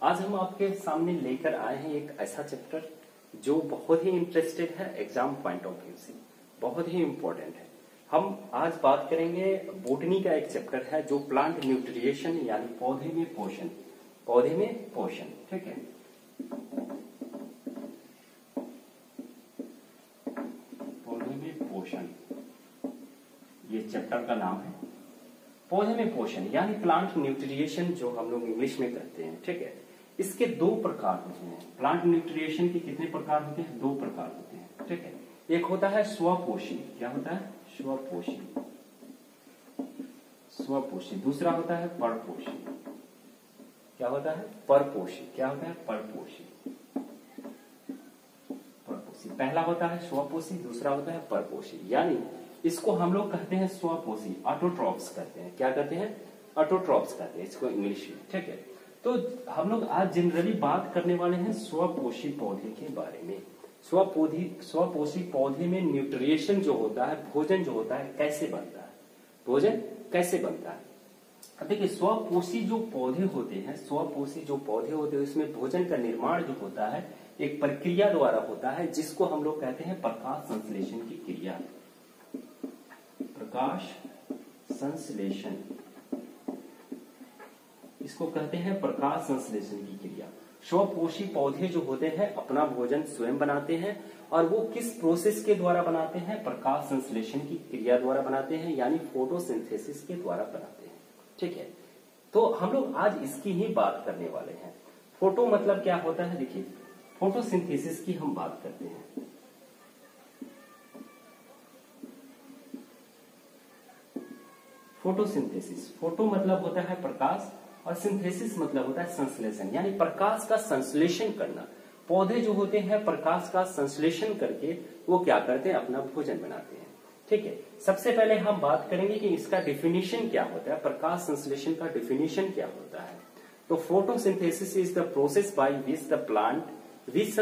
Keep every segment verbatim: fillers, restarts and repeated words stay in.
आज हम आपके सामने लेकर आए हैं एक ऐसा चैप्टर जो बहुत ही इंटरेस्टेड है एग्जाम पॉइंट ऑफ व्यू से, बहुत ही इंपॉर्टेंट है। हम आज बात करेंगे बोटनी का एक चैप्टर है जो प्लांट न्यूट्रिएशन यानी पौधे में पोषण, पौधे में पोषण, ठीक है। पौधे में पोषण ये चैप्टर का नाम है। पौधे में पोषण यानी प्लांट न्यूट्रिएशन जो हम लोग इंग्लिश में कहते हैं, ठीक है। इसके दो प्रकार होते हैं। प्लांट न्यूट्रिएशन के कितने प्रकार होते हैं? दो प्रकार होते हैं, ठीक है। एक होता है स्वपोषी, क्या होता है? स्वपोषी, स्वपोषी। दूसरा होता है परपोषी, क्या होता है? परपोषी, क्या होता है? परपोषी, परपोषी। पहला होता है स्वपोषी, दूसरा होता है परपोषी। यानी इसको हम लोग कहते हैं स्वपोषी, ऑटोट्रॉप्स कहते हैं। क्या कहते हैं? ऑटोट्रॉप्स कहते हैं इसको इंग्लिश में, ठीक है। तो हम लोग आज जनरली बात करने वाले हैं स्वपोषी पौधे के बारे में। स्वपोधी स्वपोषी पौधे में न्यूट्रिएशन जो होता है, भोजन जो होता है, कैसे बनता है, भोजन कैसे बनता है। अब देखिए, स्वपोषी जो पौधे होते हैं, स्वपोषी जो पौधे होते हैं उसमें भोजन का निर्माण जो होता है एक प्रक्रिया द्वारा होता है जिसको हम लोग कहते हैं प्रकाश संश्लेषण की क्रिया। प्रकाश संश्लेषण, इसको कहते हैं प्रकाश संश्लेषण की क्रिया। स्वपोषी पौधे जो होते हैं अपना भोजन स्वयं बनाते हैं और वो किस प्रोसेस के द्वारा बनाते हैं? प्रकाश संश्लेषण की क्रिया द्वारा बनाते हैं, यानी फोटोसिंथेसिस के द्वारा बनाते हैं, ठीक है। तो हम लोग आज इसकी ही बात करने वाले हैं। फोटो मतलब क्या होता है? देखिए, फोटोसिंथेसिस की हम बात करते हैं। फोटोसिंथेसिस, फोटो मतलब होता है प्रकाश और सिंथेसिस मतलब होता है संश्लेषण, यानी प्रकाश का संश्लेषण करना। पौधे जो होते हैं प्रकाश का संश्लेषण करके वो क्या करते हैं? अपना भोजन बनाते हैं, ठीक है। सबसे पहले हम बात करेंगे कि इसका डेफिनेशन क्या होता है, प्रकाश संश्लेषण का डेफिनेशन क्या होता है। तो photosynthesis is the process by which the plant use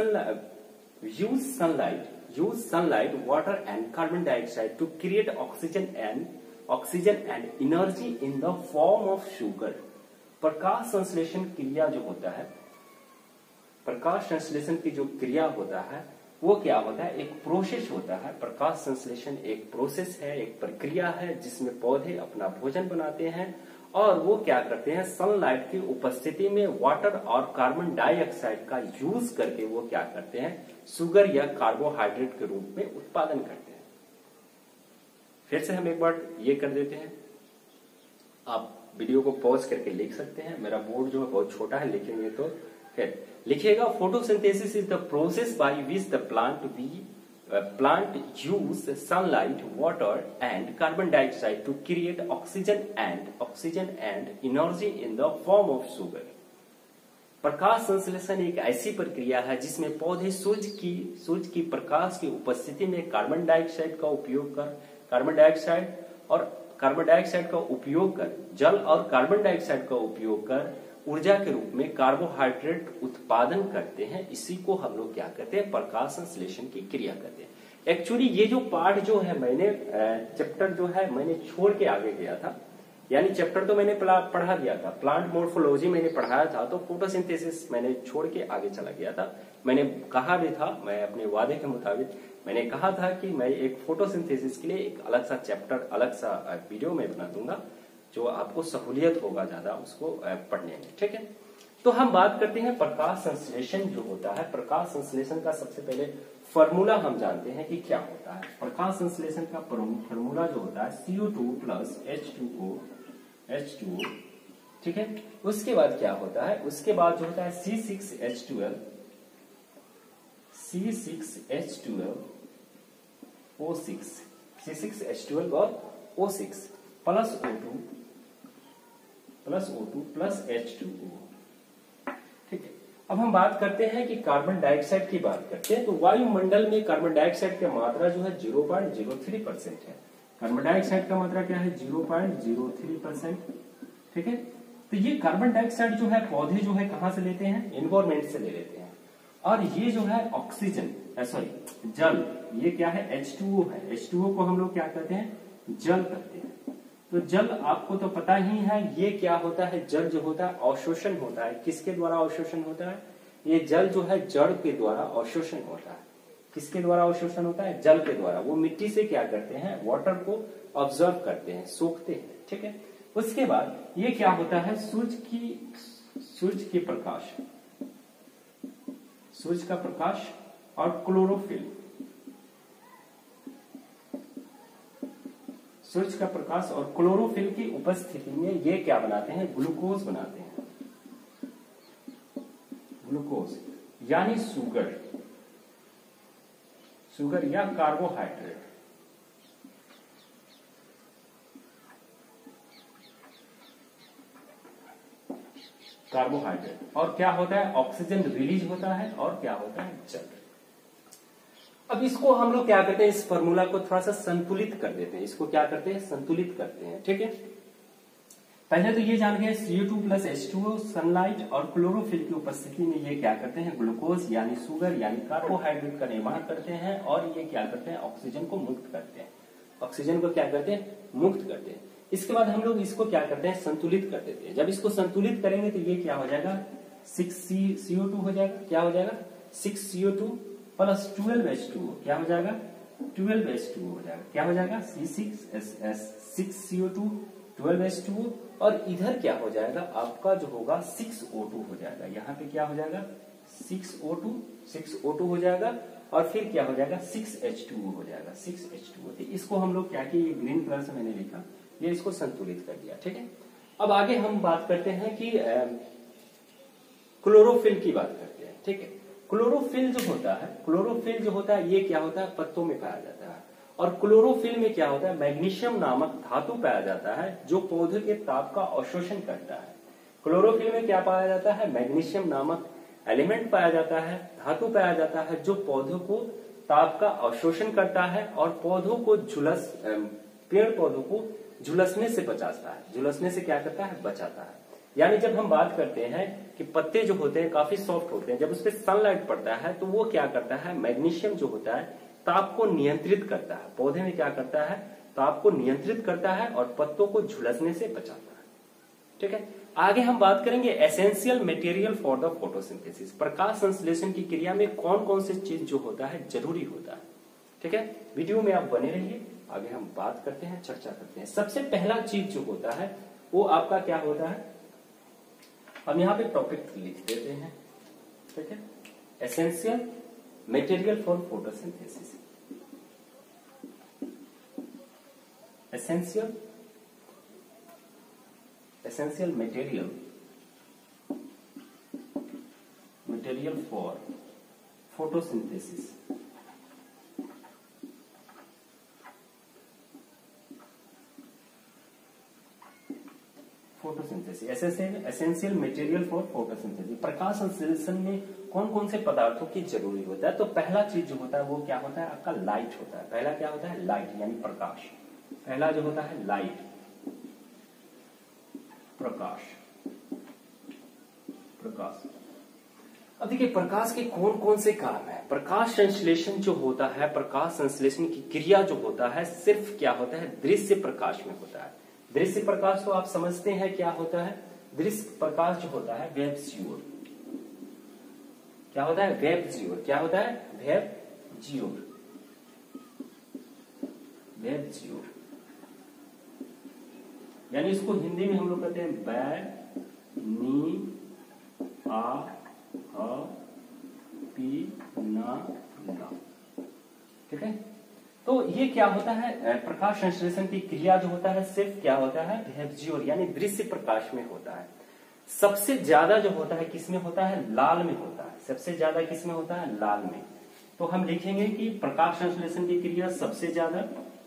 sunlight use sunlight water and carbon dioxide to create oxygen and oxygen and energy in the form of sugar. प्रकाश संश्लेषण क्रिया जो होता है, प्रकाश संश्लेषण की जो क्रिया होता है वो क्या होता है? एक प्रोसेस होता है। प्रकाश संश्लेषण एक प्रोसेस है, एक प्रक्रिया है जिसमें पौधे अपना भोजन बनाते हैं और वो क्या करते हैं? सनलाइट की उपस्थिति में वाटर और कार्बन डाइऑक्साइड का यूज करके वो क्या करते हैं? शुगर या कार्बोहाइड्रेट के रूप में उत्पादन करते हैं। फिर से हम एक बार ये कर देते हैं, आप वीडियो को पॉज करके लिख सकते हैं। मेरा बोर्ड जो है बहुत छोटा है, लिखेंगे तो फिर लिखिएगा। Photosynthesis is the process by which the plant we plant use sunlight water and carbon dioxide to create oxygen and oxygen and energy in the form of sugar. प्रकाश संश्लेषण एक ऐसी प्रक्रिया है जिसमें पौधे सूर्य की सूर्य की प्रकाश की उपस्थिति में कार्बन डाइऑक्साइड का उपयोग कर कार्बन डाइऑक्साइड और कार्बन डाइऑक्साइड का उपयोग कर जल और कार्बन डाइऑक्साइड का उपयोग कर ऊर्जा के रूप में कार्बोहाइड्रेट उत्पादन करते हैं। इसी को हम लोग क्या कहते हैं? प्रकाश संश्लेषण की क्रिया कहते हैं। एक्चुअली ये जो पार्ट जो है मैंने चैप्टर जो है मैंने छोड़ के आगे गया था, यानी चैप्टर तो मैंने पढ़ा दिया था, प्लांट मोर्फोलॉजी मैंने पढ़ाया था, तो फोटोसिंथेसिस मैंने छोड़ के आगे चला गया था। मैंने कहा भी था, मैं अपने वादे के मुताबिक मैंने कहा था कि मैं एक फोटोसिंथेसिस के लिए एक अलग सा चैप्टर, अलग सा वीडियो में बना दूंगा जो आपको सहूलियत होगा ज्यादा उसको पढ़ने में, ठीक है। तो हम बात करते हैं प्रकाश संश्लेषण जो होता है। प्रकाश संश्लेषण का सबसे पहले फॉर्मूला हम जानते हैं कि क्या होता है। प्रकाश संश्लेषण का फॉर्मूला जो होता है C O two plus H two O H two O, ठीक है। उसके बाद क्या होता है? उसके बाद जो होता है C six H twelve C six H twelve O six C six H twelve और O six plus O two plus O two plus H two O, ठीक है। अब हम बात करते हैं कि कार्बन डाइऑक्साइड की बात करते हैं। तो वायुमंडल में कार्बन डाइऑक्साइड की मात्रा जो है zero point zero three percent है। कार्बन डाइऑक्साइड का मात्रा क्या है? Zero point zero three percent, ठीक है। तो ये कार्बन डाइऑक्साइड जो है पौधे जो है कहां से लेते हैं? एनवायरमेंट से ले लेते हैं। और ये जो है ऑक्सीजन, सॉरी जल, ये क्या है? एच टू ओ है। एच टू ओ को हम लोग क्या कहते हैं? जल कहते हैं, तो जल आपको तो पता ही है ये क्या होता है, जल जो होता है अवशोषण होता है। किसके द्वारा अवशोषण होता है? ये जल जो है जड़ के द्वारा अवशोषण होता है। किसके द्वारा अवशोषण होता है? जल के द्वारा। वो मिट्टी से क्या करते हैं? वाटर को ऑब्जर्व करते हैं, सोखते हैं, ठीक है। उसके बाद ये क्या होता है? सूर्य की सूर्य के प्रकाश, सूर्य का प्रकाश और क्लोरोफिल, सूर्य का प्रकाश और क्लोरोफिल की उपस्थिति में ये क्या बनाते हैं? ग्लूकोज बनाते हैं। ग्लूकोज यानी शुगर, शुगर या कार्बोहाइड्रेट। कार्बोहाइड्रेट और क्या होता है? ऑक्सीजन रिलीज होता है और क्या होता है? जल। अब इसको हम लोग क्या करते हैं? इस फॉर्मूला को थोड़ा सा संतुलित कर देते हैं। इसको क्या करते हैं? संतुलित करते हैं, ठीक है। पहले तो ये जान गए C O two plus H two O, sunlight और क्लोरोफिल की उपस्थिति में ये क्या करते हैं? ग्लूकोज यानी शुगर यानी कार्बोहाइड्रेट का निर्माण करते हैं और ये क्या करते हैं? ऑक्सीजन को मुक्त करते हैं। ऑक्सीजन को क्या करते हैं? मुक्त करते हैं। इसके बाद हम लोग इसको क्या करते हैं? संतुलित कर देते हैं। जब इसको संतुलित करेंगे तो ये क्या हो जाएगा? सिक्स सी ओ टू हो जाएगा। क्या हो जाएगा? Six C O two plus twelve H two O. क्या हो जाएगा? ट्वेल्व एच टू ओ हो जाएगा। क्या हो जाएगा? C six S S six C O two twelve H two O और इधर क्या हो जाएगा? आपका जो होगा सिक्स ओ टू हो जाएगा। यहाँ पे क्या हो जाएगा? Six O two six O two हो जाएगा और फिर क्या हो जाएगा? सिक्स एच टू ओ हो जाएगा। Six H two O. इसको हम लोग क्या किए? ग्रीन कलर से मैंने लिखा, ये इसको संतुलित कर दिया, ठीक है। अब आगे हम बात करते हैं कि क्लोरोफिल की बात करते हैं, ठीक है। क्लोरोफिल जो होता है, क्लोरोफिल जो होता है ये क्या होता है? पत्तों में पाया जाता है और क्लोरोफिल में क्या होता है? मैग्नीशियम नामक धातु पाया जाता है जो पौधे के ताप का अवशोषण करता है। क्लोरोफिल में क्या पाया जाता है? मैग्नीशियम नामक एलिमेंट पाया जाता है, धातु पाया जाता है जो पौधों को ताप का अवशोषण करता है और पौधों को झुलस पेड़ पौधों को झुलसने से बचाता है। झुलसने से क्या करता है? बचाता है। यानी जब हम बात करते हैं कि पत्ते जो होते हैं काफी सॉफ्ट होते हैं, जब उस पर सनलाइट पड़ता है तो वो क्या करता है? मैग्नीशियम जो होता है ताप को नियंत्रित करता है। पौधे में क्या करता है? ताप को नियंत्रित करता है और पत्तों को झुलसने से बचाता है, ठीक है। आगे हम बात करेंगे essential material for the photosynthesis. प्रकाश संश्लेषण की क्रिया में कौन कौन से चीज जो होता है जरूरी होता है, ठीक है। वीडियो में आप बने रहिए, आगे हम बात करते हैं, चर्चा करते हैं। सबसे पहला चीज जो होता है वो आपका क्या होता है? हम यहाँ पे टॉपिक लिख देते हैं, ठीक है। Essential material for photosynthesis. Essential essential material material for photosynthesis. Photosynthesis essential material for photosynthesis. प्रकाश संश्लेषण में कौन कौन से पदार्थों की जरूरी होता है? तो पहला चीज जो होता है वो क्या होता है? आपका लाइट होता है। पहला क्या होता है? लाइट यानी प्रकाश। पहला जो होता है लाइट, प्रकाश, प्रकाश। अब देखिए प्रकाश के कौन कौन से काम है। प्रकाश संश्लेषण जो होता है, प्रकाश संश्लेषण की क्रिया जो होता है सिर्फ क्या होता है? दृश्य प्रकाश में होता है। दृश्य प्रकाश तो आप समझते हैं क्या होता है? दृश्य प्रकाश जो होता है वेब ज्योर। क्या होता है? वेब ज्योर। क्या होता है? Web jure. वेब ज्योर यानी इसको हिंदी में हम लोग कहते हैं बै नी आ ह पी ना ला, ठीक है। तो ये क्या होता है? प्रकाश संश्लेषण की क्रिया जो होता है सिर्फ क्या होता है? वेब ज्योर यानी दृश्य प्रकाश में होता है। सबसे ज्यादा जो होता है किसमें होता है? लाल में होता है। सबसे ज्यादा किसमें होता है? लाल में। तो हम लिखेंगे कि प्रकाश संश्लेषण की क्रिया सबसे ज्यादा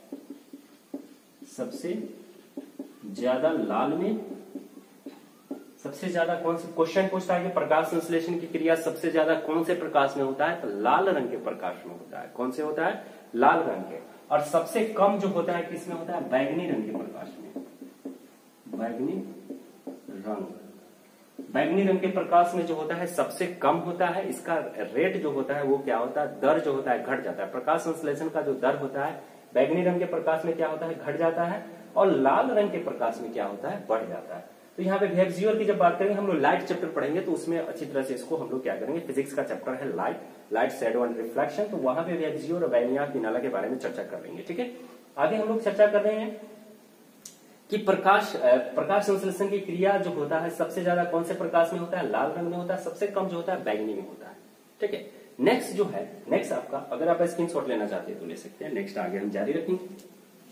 सबसे ज्यादा लाल में। सबसे ज्यादा कौन से क्वेश्चन पूछता है कि प्रकाश संश्लेषण की क्रिया सबसे ज्यादा कौन से प्रकाश में होता है? तो लाल रंग के प्रकाश में होता है। कौन से होता है? लाल रंग के। और सबसे कम जो होता है किसमें होता है? बैगनी रंग के प्रकाश में। बैगनी रंग बैगनी रंग के प्रकाश में जो होता है सबसे कम होता है। इसका रेट जो होता है वो क्या होता है? दर जो होता है घट जाता है। प्रकाश संश्लेषण का जो दर होता है बैगनी रंग के प्रकाश में क्या होता है? घट जाता है और लाल रंग के प्रकाश में क्या होता है, बढ़ जाता है। तो यहाँ पे बिहेवियर की जब बात करेंगे, हम लोग लाइट चैप्टर पढ़ेंगे तो उसमें अच्छी तरह से इसको हम लोग क्या करेंगे, फिजिक्स का चैप्टर है light light shadow and reflection, तो वहां पे बिहेवियर और बैनिया किनाला के बारे में चर्चा कर लेंगे। ठीक है, आगे हम लोग चर्चा कर रहे हैं कि प्रकाश प्रकाश संश्लेषण की क्रिया जो होता है सबसे ज्यादा कौन से प्रकाश में होता है, लाल रंग में होता है, सबसे कम जो होता है बैंगनी में होता है। ठीक है, नेक्स्ट जो है, नेक्स्ट आपका, अगर आप स्क्रीनशॉट लेना चाहते हैं तो ले सकते हैं। नेक्स्ट आगे हम जारी रखेंगे।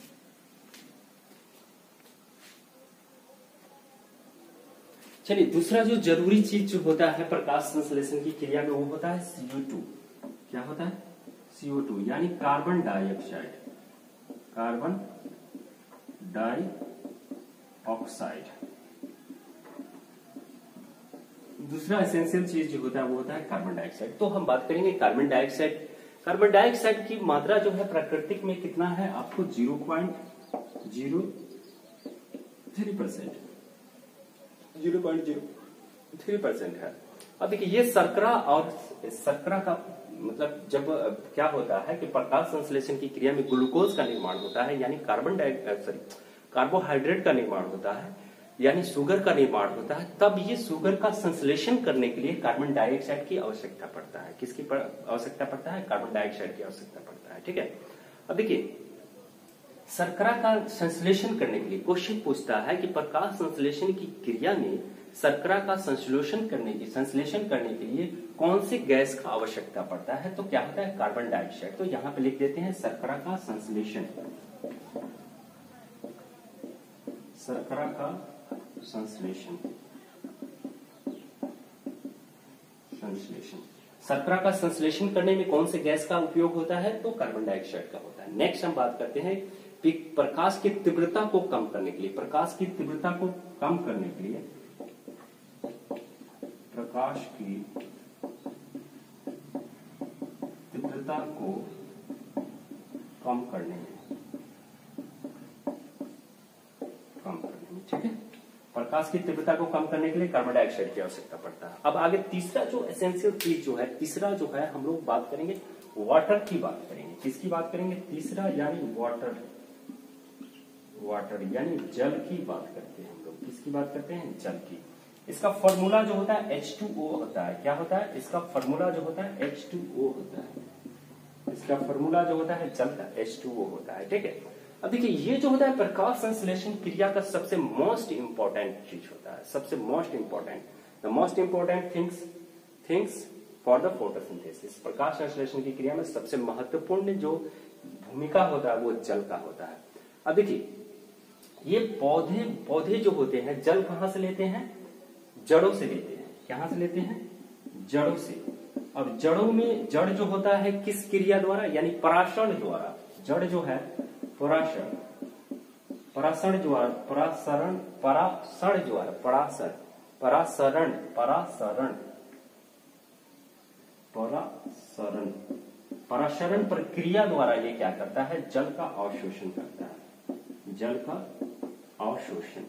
चलिए, दूसरा जो जरूरी चीज जो होता है प्रकाश संश्लेषण की क्रिया में वो होता है सी ओ टू। क्या होता है, सी ओ टू यानी कार्बन डाइऑक्साइड, कार्बन डाइऑक्साइड। दूसरा एसेंशियल चीज जो होता है वो होता है कार्बन डाइऑक्साइड। तो हम बात करेंगे कार्बन डाइऑक्साइड। कार्बन डाइऑक्साइड की मात्रा जो है प्राकृतिक में कितना है, आपको zero point zero three percent zero point zero three percent है। अब देखिए, ये शर्करा और शर्करा का मतलब जब क्या होता है कि प्रकाश संश्लेषण की क्रिया में ग्लूकोज का निर्माण होता है, यानी कार्बन डाइऑक्साइड सॉरी कार्बोहाइड्रेट का निर्माण होता है, यानी शुगर का निर्माण होता है, तब ये शुगर का संश्लेषण करने के लिए कार्बन डाइऑक्साइड की आवश्यकता पड़ता है। किसकी आवश्यकता पड़ता है, कार्बन डाइऑक्साइड की आवश्यकता पड़ता है। ठीक है, अब देखिए, शर्करा का संश्लेषण करने के लिए क्वेश्चन पूछता है कि प्रकाश संश्लेषण की क्रिया में शर्करा का संश्लेषण करने की संश्लेषण करने के लिए कौन से गैस का आवश्यकता पड़ता है, तो क्या होता है, कार्बन डाइऑक्साइड। तो यहां पे लिख देते हैं शर्करा का संश्लेषण, शर्करा का संश्लेषण संश्लेषण शर्करा का संश्लेषण करने में कौन से गैस का उपयोग होता है, तो कार्बन डाइऑक्साइड का होता है। नेक्स्ट हम बात करते हैं प्रकाश की तीव्रता को कम करने के लिए, प्रकाश की तीव्रता को कम करने के लिए प्रकाश की तीव्रता को कम करने में कम करने में ठीक है, प्रकाश की तीव्रता को कम करने के लिए कार्बन डाइऑक्साइड की आवश्यकता पड़ता है। अब आगे तीसरा जो एसेंशियल चीज जो है, तीसरा जो है हम लोग बात करेंगे वाटर की बात करेंगे। किसकी बात करेंगे, तीसरा यानी वाटर, वाटर यानी जल की बात करते हैं हम लोग। किसकी बात करते हैं, जल की। इसका फॉर्मूला जो होता है एच टू ओ होता है। क्या होता है, इसका फॉर्मूला जो होता है एच टू ओ होता है। इसका फॉर्मूला जो होता है जल का एच टू ओ होता है। ठीक है, अब देखिए, ये जो होता है प्रकाश संश्लेषण क्रिया का सबसे मोस्ट इंपॉर्टेंट चीज होता है, सबसे most important the most important things things for the photosynthesis. प्रकाश संश्लेषण की क्रिया में सबसे महत्वपूर्ण जो भूमिका होता है वो जल का होता है। अब देखिए, ये पौधे पौधे जो होते हैं जल कहां से लेते हैं, जड़ों से लेते हैं। कहां से लेते हैं, जड़ों से। अब जड़ों में जड़ जो होता है किस क्रिया द्वारा, यानी पराशरण द्वारा। जड़ जो है पराशरण पराशरण द्वारा पराशरण पराशरण द्वारा पराशरण पराशरण पराशरण पराशरण पराशरण प्रक्रिया द्वारा ये क्या करता है, जल का अवशोषण करता है, जल का अवशोषण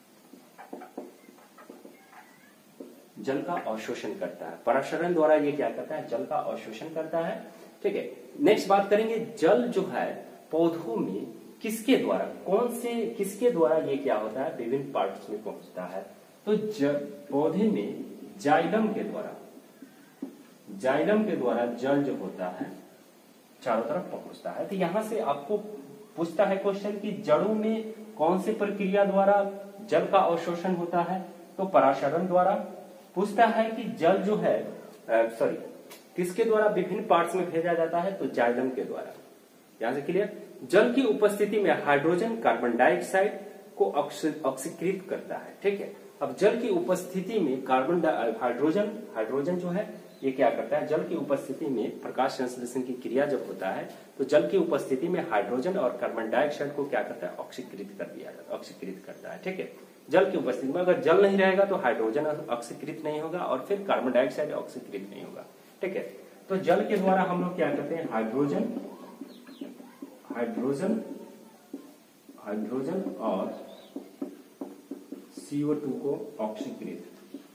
जल का अवशोषण करता है। पराशरण द्वारा ये क्या करता है, जल का अवशोषण करता है। ठीक है, नेक्स्ट बात करेंगे, जल जो है पौधों में किसके द्वारा, कौन से किसके द्वारा ये क्या होता है, विभिन्न पार्ट्स में पहुंचता है। तो जल पौधे में जाइलम के द्वारा जाइलम के द्वारा जल जो होता है चारों तरफ पहुंचता है। तो यहां से आपको पूछता है क्वेश्चन कि जड़ों में कौन सी प्रक्रिया द्वारा जल का अवशोषण होता है, तो पराशरण द्वारा। पूछता है कि जल जो है सॉरी किसके द्वारा विभिन्न पार्ट्स में भेजा जाता है, तो जाइलम के द्वारा। यहां से क्लियर। जल की उपस्थिति में हाइड्रोजन कार्बन डाइऑक्साइड को ऑक्सीकृत करता है। ठीक है, अब जल की उपस्थिति में कार्बन हाइड्रोजन हाइड्रोजन जो है ये क्या करता है, जल की उपस्थिति में प्रकाश संश्लेषण की क्रिया जब होता है तो जल की उपस्थिति में हाइड्रोजन और कार्बन डाइऑक्साइड को क्या करता है, ऑक्सीकृत कर दिया जाता है, ऑक्सीकृत करता है। ठीक है, जल की उपस्थिति में अगर जल नहीं रहेगा तो हाइड्रोजन ऑक्सीकृत नहीं होगा और फिर कार्बन डाइऑक्साइड ऑक्सीकृत नहीं होगा। ठीक है, तो जल के द्वारा हम लोग क्या करते हैं, हाइड्रोजन हाइड्रोजन हाइड्रोजन और सी ओ टू को ऑक्सीकृत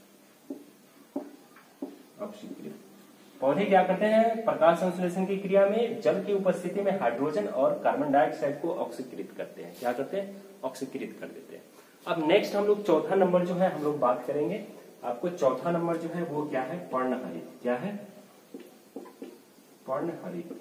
ऑक्सीकृत पौधे क्या करते हैं, प्रकाश संश्लेषण की क्रिया में जल की उपस्थिति में हाइड्रोजन और कार्बन डाइऑक्साइड को ऑक्सीकृत करते हैं। क्या करते हैं, ऑक्सीकृत कर देते हैं। अब नेक्स्ट हम लोग चौथा नंबर जो है हम लोग बात करेंगे। आपको चौथा नंबर जो है वो क्या है, पर्णहरित। क्या है, पर्णहरित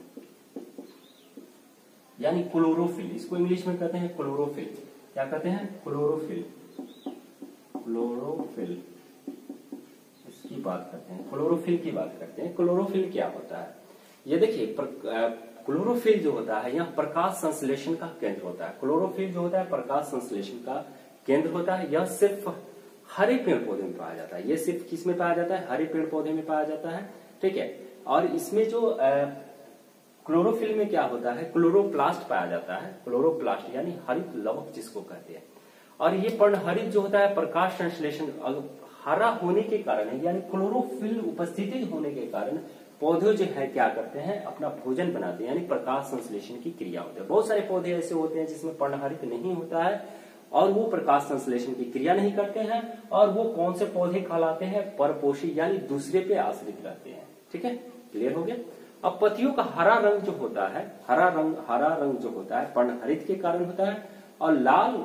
यानी क्लोरोफिल। इसको इंग्लिश में कहते हैं क्लोरोफिल। क्या कहते हैं, क्लोरोफिल। क्लोरोफिल इसकी बात करते हैं, क्लोरोफिल की बात करते हैं। क्लोरोफिल क्या होता है, ये देखिए क्लोरोफिल जो होता है यहाँ प्रकाश संश्लेषण का केंद्र होता है। क्लोरोफिल जो होता है प्रकाश संश्लेषण का केंद्र होता है। यह सिर्फ हरे पेड़ पौधे में पाया जाता है। ये सिर्फ किस में पाया जाता है, हरे पेड़ पौधे में पाया जाता है। ठीक है, और इसमें जो क्लोरोफिल में क्या होता है, क्लोरोप्लास्ट पाया जाता है। क्लोरोप्लास्ट यानी हरित लवक जिसको कहते हैं। और ये पर्णहरित जो होता है प्रकाश संश्लेषण हरा होने के कारण है, यानी क्लोरोफिल उपस्थिति होने के कारण पौधे जो है क्या करते हैं, अपना भोजन बनाते हैं, यानी प्रकाश संश्लेषण की क्रिया होती है। बहुत सारे पौधे ऐसे होते हैं जिसमें पर्णहरित नहीं होता है और वो प्रकाश संश्लेषण की क्रिया नहीं करते हैं, और वो कौन से पौधे कहलाते हैं, परपोषी यानी दूसरे पे आश्रित रहते हैं। ठीक है, क्लियर हो गया। अब पत्तियों का हरा रंग जो होता है, हरा रंग हरा रंग जो होता है पर्णहरित के कारण होता है, और लाल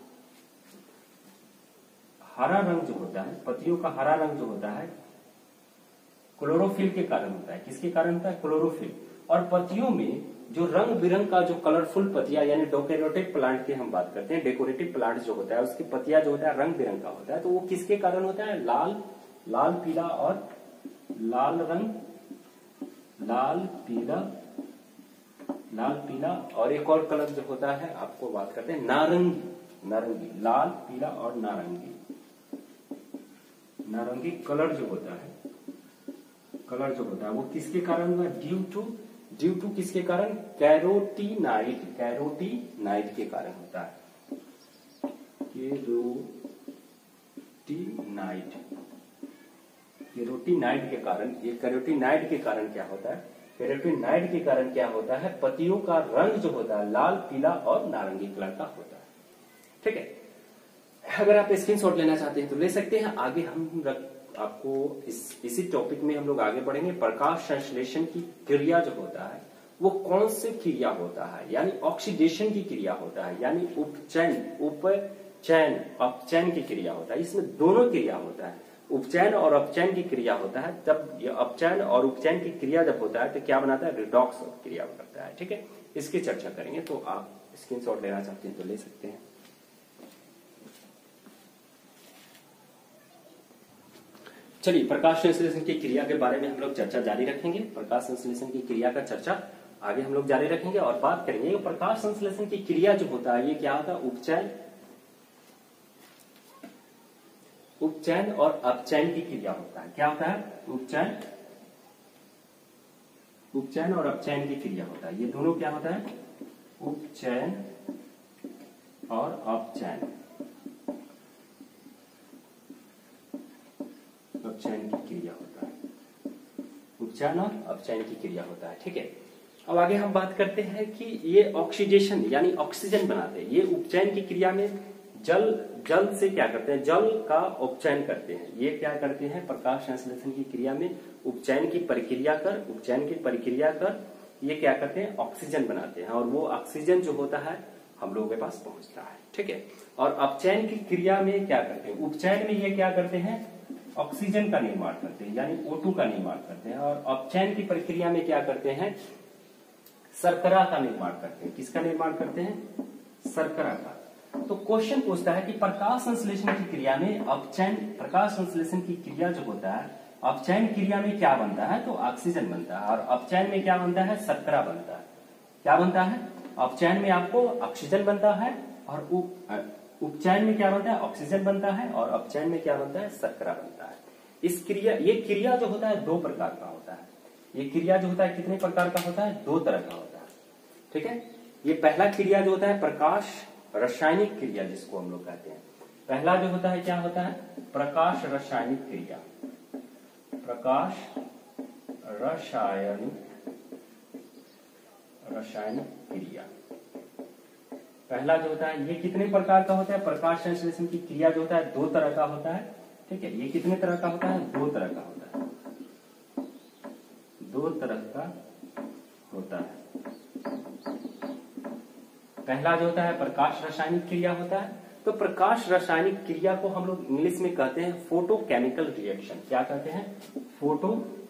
हरा रंग जो होता है, पत्तियों का हरा रंग जो होता है क्लोरोफिल के कारण होता है। किसके कारण होता है, क्लोरोफिल। और पत्तियों में जो रंग बिरंग का जो कलरफुल पत्तियां यानी डेकोरेटिव प्लांट की हम बात करते हैं, डेकोरेटिव प्लांट जो होता है उसकी पत्तियां जो होता है रंग बिरंग का होता है, तो वो किसके कारण होता है, लाल लाल पीला और लाल रंग, लाल पीला लाल पीला और एक और कलर जो होता है आपको बात करते हैं नारंगी। नारंगी, लाल पीला और नारंगी। नारंगी कलर जो होता है, कलर जो होता है वो किसके कारण हुआ, ड्यू टू ड्यू टू किसके कारण, कैरोटीनाइड। कैरोटीनाइड के कारण होता है, कैरोटीनाइड कैरोटीनाइड के कारण। ये कैरोटीनाइड के कारण क्या होता है, कैरोटीनाइड के कारण क्या होता है, पत्तियों का रंग जो होता है लाल पीला और नारंगी कलर का होता है। ठीक है, अगर आप स्क्रीनशॉट लेना चाहते हैं तो ले सकते हैं। आगे हम आपको इस इसी टॉपिक में हम लोग आगे बढ़ेंगे। प्रकाश संश्लेषण की क्रिया जो होता है वो कौन सी क्रिया होता है, यानी ऑक्सीडेशन की क्रिया होता है, यानी उपचयन उपचयन अपचयन की क्रिया होता है। इसमें दोनों क्रिया होता है, उपचयन और अपचयन की क्रिया होता है। जब ये अपचयन और उपचयन की क्रिया जब होता है तो क्या बनाता है, रिडॉक्स क्रिया करता है। ठीक है, इसकी चर्चा करेंगे। तो आप स्क्रीनशॉट लेना चाहते हैं तो ले सकते हैं। चलिए, प्रकाश संश्लेषण की क्रिया के बारे में हम लोग चर्चा जारी रखेंगे। प्रकाश संश्लेषण की क्रिया का चर्चा आगे हम लोग जारी रखेंगे और बात करेंगे प्रकाश संश्लेषण की क्रिया जो होता है ये क्या होता है, उपचयन उपचयन और अपचयन की क्रिया होता है। क्या होता है, उपचयन उपचयन और अपचयन की क्रिया होता है। ये दोनों क्या होता है, उपचयन और अपचयन अपचयन की क्रिया होता है। उपचयन और अपचयन की क्रिया होता है। ठीक है, अब आगे हम बात करते हैं कि ये ऑक्सीडेशन यानी ऑक्सीजन बनाते हैं। ये उपचयन की क्रिया में जल जल से क्या करते हैं, जल का उपचयन करते हैं। ये क्या करते हैं, प्रकाश संश्लेषण की क्रिया में उपचयन की प्रक्रिया कर उपचयन की प्रक्रिया कर ये क्या करते हैं, ऑक्सीजन बनाते हैं, और वो ऑक्सीजन जो होता है हम लोगों के पास पहुंचता है। ठीक है, और अपचयन की क्रिया में क्या करते हैं, उपचयन में ये क्या करते हैं, ऑक्सीजन का निर्माण करते हैं यानी ओ टू का निर्माण करते हैं, और अपचयन की प्रक्रिया में क्या करते हैं, शर्करा का निर्माण करते हैं। किसका निर्माण करते हैं, शर्करा का। तो क्वेश्चन पूछता है कि प्रकाश संश्लेषण की क्रिया में अपचयन प्रकाश संश्लेषण की क्रिया जो होता है अपचयन क्रिया में क्या बनता है, तो ऑक्सीजन बनता है, और अपचयन में क्या बनता है, शर्करा बनता है। क्या बनता है, अपचयन में आपको ऑक्सीजन बनता है, और उपचयन में क्या बनता है, ऑक्सीजन बनता है, और अपचयन में क्या बनता है, शर्करा बनता है। इस क्रिया ये क्रिया जो होता है दो प्रकार का होता है। ये क्रिया जो होता है कितने प्रकार का होता है, दो तरह का होता है। ठीक है, ये पहला क्रिया जो होता है प्रकाश रासायनिक क्रिया जिसको हम लोग कहते हैं। पहला जो होता है क्या होता है, प्रकाश रासायनिक क्रिया। प्रकाश रासायनिक रासायनिक क्रिया पहला जो होता है। ये कितने प्रकार का होता है, प्रकाश संश्लेषण की क्रिया जो होता है दो तरह का होता है। ठीक है, ये कितने तरह का होता है, दो तरह का होता है, दो तरह का होता है। पहला जो होता है प्रकाश रासायनिक क्रिया होता है। तो प्रकाश रासायनिक क्रिया को हम लोग इंग्लिश में कहते हैं फोटोकेमिकल रिएक्शन। क्या कहते हैं? Photo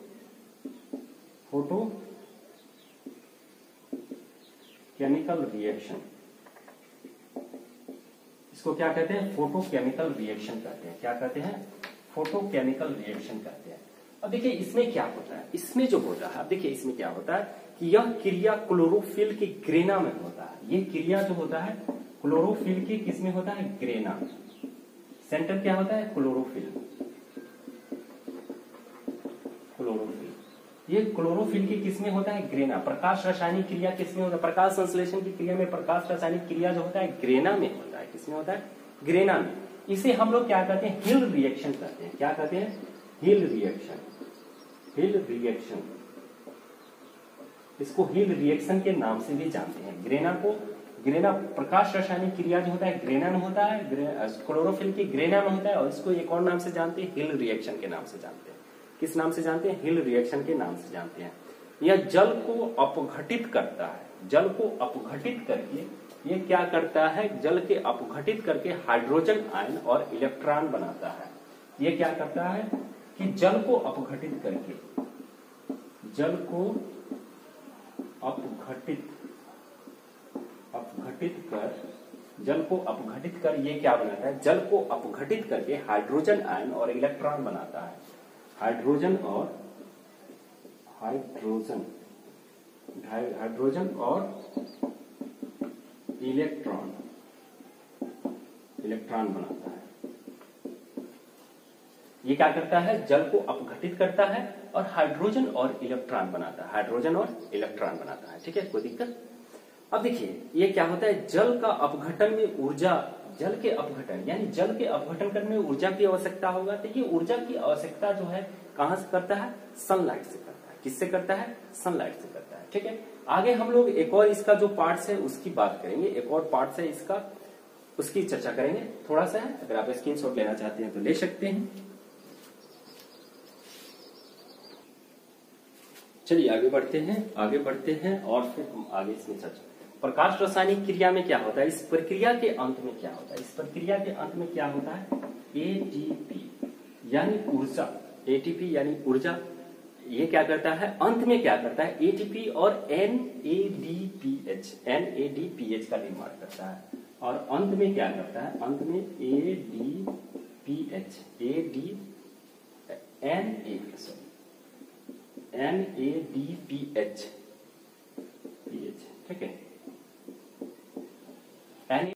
photo chemical reaction. इसको क्या कहते हैं? फोटोकेमिकल रिएक्शन कहते हैं। क्या कहते हैं? फोटोकेमिकल रिएक्शन कहते हैं। अब देखिए इसमें क्या होता है, इसमें जो होता है, अब देखिए इसमें क्या होता है कि यह क्रिया क्लोरोफिल की ग्रेना में होता है। ये क्रिया जो होता है क्लोरोफिल की किसमें होता है? ग्रेना। सेंटर क्या होता है? क्लोरोफिल। क्लोरोफिल ये क्लोरोफिल की किसमें होता है? ग्रेना। प्रकाश रासायनिक क्रिया किसमें होता है? प्रकाश संश्लेषण की क्रिया में प्रकाश रासायनिक क्रिया जो होता है ग्रेना में होता है। किसमें होता है? ग्रेना में। इसे हम लोग क्या कहते हैं? हिल रिएक्शन कहते हैं। क्या कहते हैं? हिल रिएक्शन। हिल रिएक्शन इसको हिल रिएक्शन के नाम से भी जानते हैं। ग्रेना को ग्रेना प्रकाश रासायनिक क्रिया जो होता है ग्रेना में होता है, क्लोरोफिल की ग्रेना में होता है, और इसको एक और नाम से जानते हैं, हिल रिएक्शन के नाम से जानते हैं। किस नाम से जानते हैं? हिल रिएक्शन के नाम से जानते हैं। यह जल को अपघटित करता है। जल को अपघटित करके ये क्या करता है? जल के अपघटित करके हाइड्रोजन आयन और इलेक्ट्रॉन बनाता है। ये क्या करता है कि जल को अपघटित करके जल को अपघटित अपघटित कर जल को अपघटित कर ये क्या बनाता है? जल को अपघटित करके हाइड्रोजन आयन और इलेक्ट्रॉन बनाता है। हाइड्रोजन और हाइड्रोजन हाइड्रोजन और इलेक्ट्रॉन इलेक्ट्रॉन बनाता है। ये क्या करता है? जल को अपघटित करता है और हाइड्रोजन और इलेक्ट्रॉन बनाता है। हाइड्रोजन और इलेक्ट्रॉन बनाता है। ठीक है, कोई दिक्कत? अब देखिए ये क्या होता है? जल का अपघटन में ऊर्जा जल के अपघटन यानी जल के अपघटन करने में ऊर्जा की आवश्यकता होगा। तो ये ऊर्जा की आवश्यकता जो है कहां से करता है? सनलाइट से करता है। किससे करता है? सनलाइट से करता है। ठीक है, आगे हम लोग एक और इसका जो पार्ट्स है उसकी बात करेंगे। एक और पार्ट्स है इसका, उसकी चर्चा करेंगे थोड़ा सा है। अगर आप स्क्रीनशॉट लेना चाहते हैं तो ले सकते हैं। चलिए आगे बढ़ते हैं आगे बढ़ते हैं और फिर हम आगे इसमें चर्चा। प्रकाश रासायनिक क्रिया में क्या होता है? इस प्रक्रिया के अंत में क्या होता है? इस प्रक्रिया के अंत में क्या होता है? एटीपी यानी ऊर्जा। एटीपी यानी ऊर्जा ये क्या करता है? अंत में क्या करता है? एटीपी और एनएडीपीएच एनएडीपीएच का निर्माण करता है। और अंत में क्या करता है? अंत में ADPH AD N A sorry N A D P H PH. ठीक है, एन